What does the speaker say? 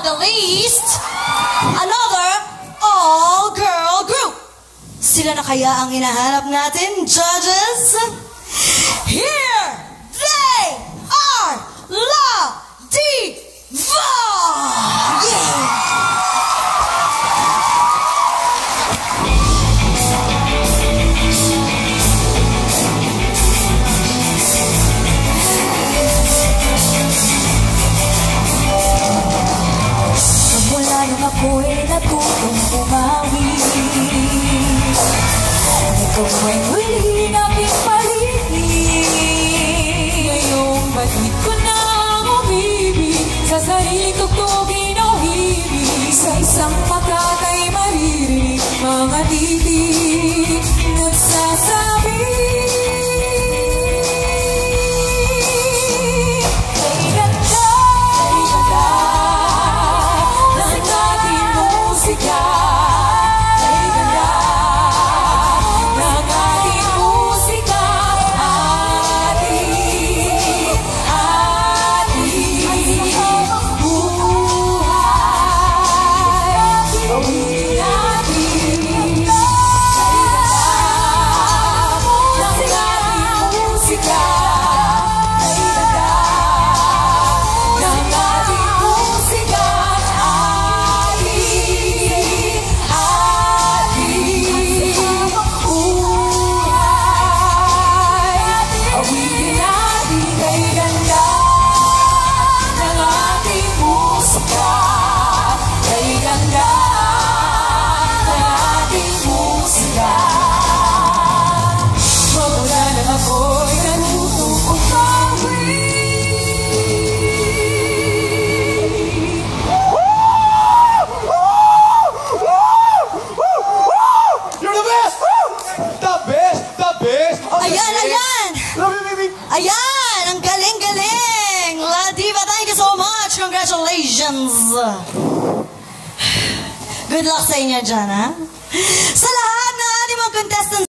the least, another all-girl group. Sila na kaya ang hinahanap natin, judges? Here they are, La Diva! Yeah! Ako'y natutong bumawi. Ikaw ay muli naking paligid. Ngayong batid ko na umibig, sa sarili tugtugin o hibig. Sa isang pagkakay maririnig, mga titig nagsasabi. Ayan! Ang galing-galing! La Diva, thank you so much! Congratulations! Good luck sa inyo dyan, ha? Sa lahat ng ating mga contestants,